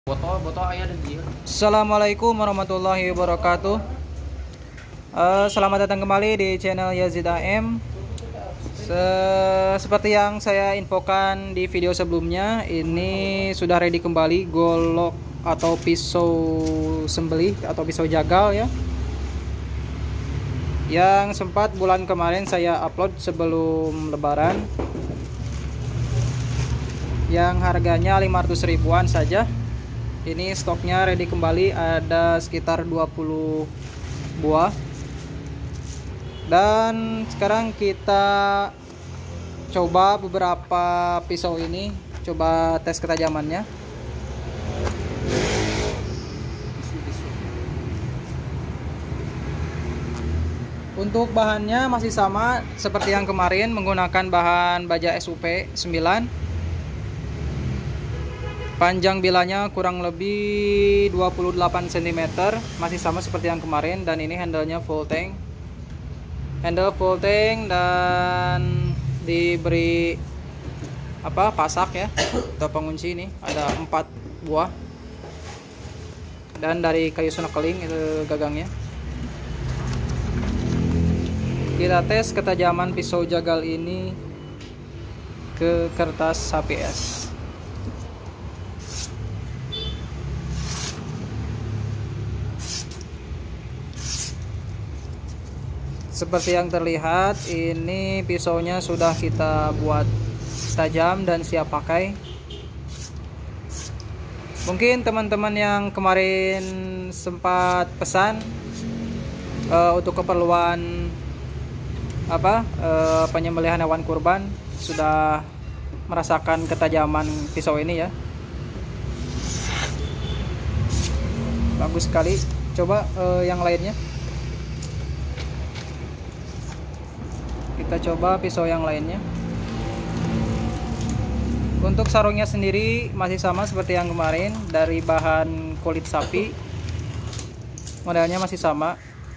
Botol ayah dan dia. Assalamualaikum warahmatullahi wabarakatuh. Selamat datang kembali di channel Yazid AM. Seperti yang saya infokan di video sebelumnya, ini sudah ready kembali golok atau pisau sembelih atau pisau jagal ya, yang sempat bulan kemarin saya upload sebelum lebaran, yang harganya 500 ribuan saja. Ini stoknya ready kembali, ada sekitar 20 buah. Dan sekarang kita coba beberapa pisau ini, coba tes ketajamannya. Untuk bahannya masih sama seperti yang kemarin, menggunakan bahan baja SUP 9. Panjang bilanya kurang lebih 28 cm, masih sama seperti yang kemarin. Dan ini handle-nya full tank, handle full tank, dan diberi pasak ya atau pengunci. Ini ada 4 buah, dan dari kayu snorkeling itu gagangnya. Kita tes ketajaman pisau jagal ini ke kertas HPS. Seperti yang terlihat, ini pisaunya sudah kita buat tajam dan siap pakai. Mungkin teman-teman yang kemarin sempat pesan untuk keperluan penyembelihan hewan kurban sudah merasakan ketajaman pisau ini ya. Bagus sekali. Coba yang lainnya. Kita coba pisau yang lainnya. Untuk sarungnya sendiri masih sama seperti yang kemarin, dari bahan kulit sapi. Modelnya masih sama.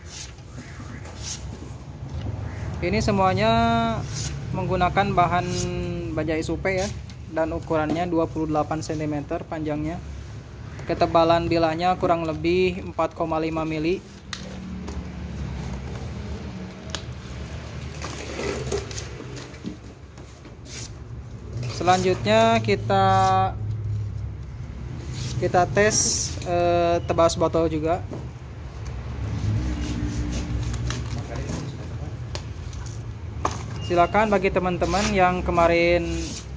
Ini semuanya menggunakan bahan baja SUP ya, dan ukurannya 28 cm panjangnya. Ketebalan bilanya kurang lebih 4,5 mili. Selanjutnya kita tes tebas botol juga. Silakan bagi teman-teman yang kemarin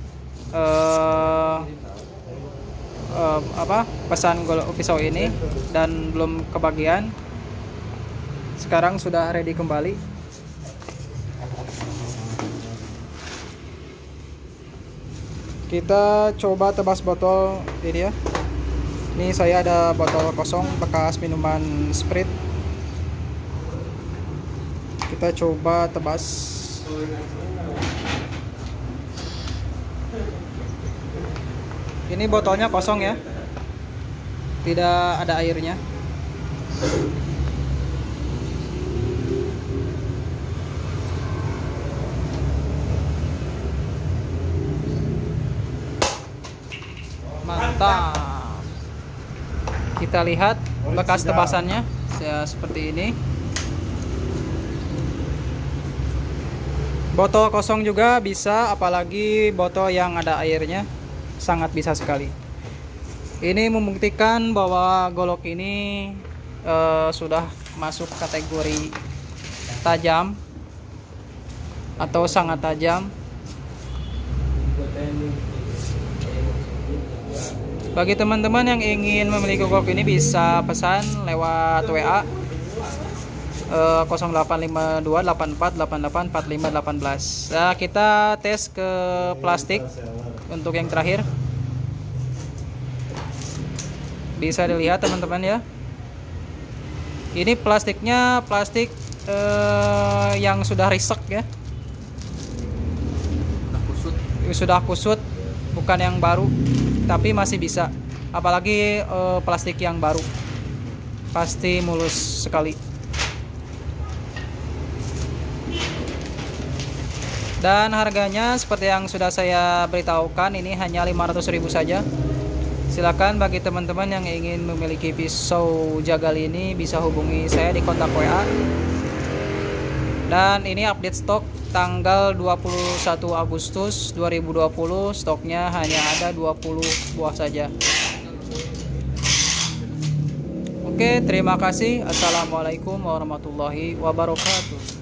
pesan golok pisau ini dan belum kebagian, sekarang sudah ready kembali. Kita coba tebas botol ini ya. Ini saya ada botol kosong bekas minuman Sprite. Kita coba tebas. Ini botolnya kosong ya, tidak ada airnya. Mantap. Kita lihat bekas tebasannya ya, seperti ini. Botol kosong juga bisa, apalagi botol yang ada airnya, sangat bisa sekali. Ini membuktikan bahwa golok ini sudah masuk kategori tajam atau sangat tajam. Bagi teman-teman yang ingin memiliki golok ini bisa pesan lewat WA 0852 84 88 45 18. Nah, kita tes ke plastik untuk yang terakhir. Bisa dilihat teman-teman ya. Ini plastiknya plastik yang sudah risek ya. Sudah kusut, bukan yang baru. Tapi masih bisa, apalagi plastik yang baru, pasti mulus sekali. Dan harganya seperti yang sudah saya beritahukan, ini hanya 500.000 saja. Silakan bagi teman-teman yang ingin memiliki pisau jagal ini bisa hubungi saya di kontak WA. Dan ini update stok tanggal 21 Agustus 2020. Stoknya hanya ada 20 buah saja. Oke, terima kasih. Assalamualaikum warahmatullahi wabarakatuh.